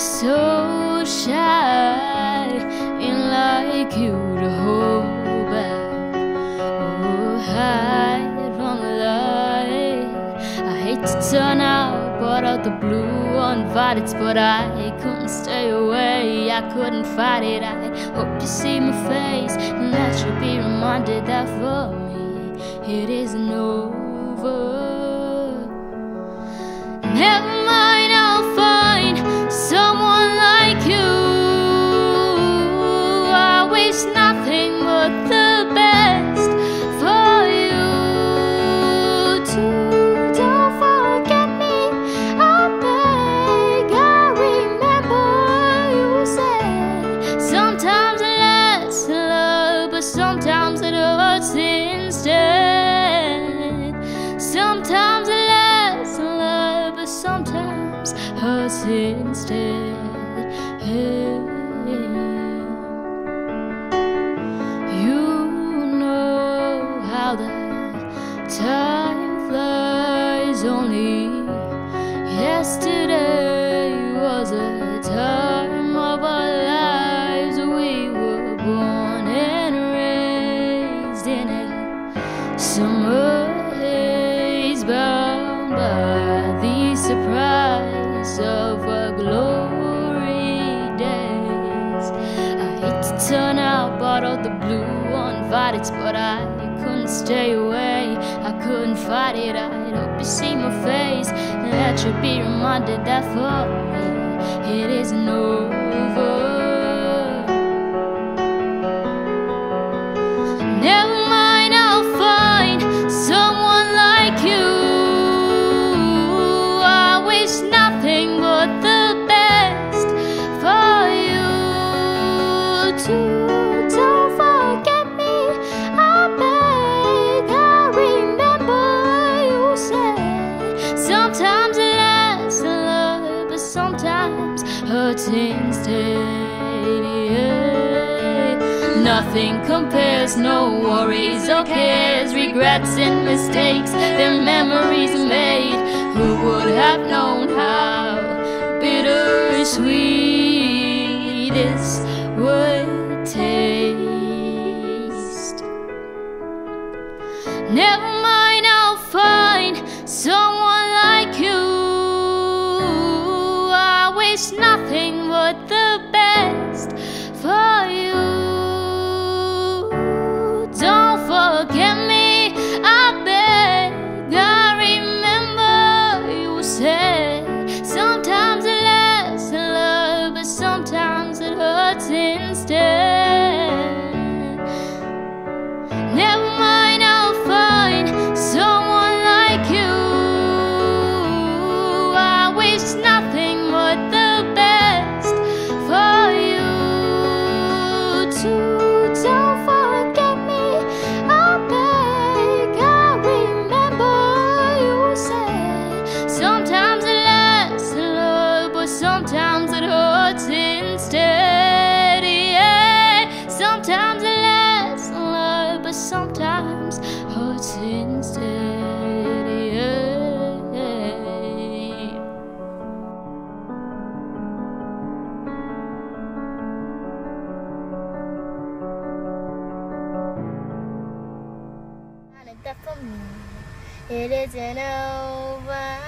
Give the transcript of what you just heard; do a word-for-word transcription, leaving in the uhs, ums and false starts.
so shy in like you to hold back or hide from the light. I hate to turn out, but out the blue uninvited, but I couldn't stay away. I couldn't fight it. I hope you see my face, and that you'll be reminded that for me it isn't over. Never mind, I'll find someone like you. I wish nothing but the best for you too. Don't forget me, I beg. I remember you said sometimes it lasts in love, but sometimes it hurts instead. Sometimes it lasts in love, but sometimes hurts instead. Hey, you know how that time flies. Only yesterday was a time of our lives. We were born and raised in a summer haze, bound by the surprise of our glory days. I hate to turn out, but all the blue uninvited, but I couldn't stay away. I couldn't fight it. I hope you see my face, and that you'll be reminded that for me it isn't over. Never mind, I'll find someone like you. I wish nothing but the best for you too. Don't forget me, I beg. I remember you said sometimes it lasts in love, but sometimes hurts instead. Yeah. Nothing compares, no worries or cares, regrets and mistakes, their memories made. Who would have known how bittersweet this would taste? Never mind, I'll find someone like you. I wish nothing but the best for you. Don't forget me, I beg. I remember you said sometimes it lasts in love, but sometimes it hurts instead. Never mind, I'll find someone like you. I wish nothing but the best for you too. Don't forget me, I beg. I remember you said sometimes it lasts in love, but sometimes it hurts instead. Yeah. Sometimes it lasts in love, but sometimes hurts instead. Yeah. That for me, it isn't over.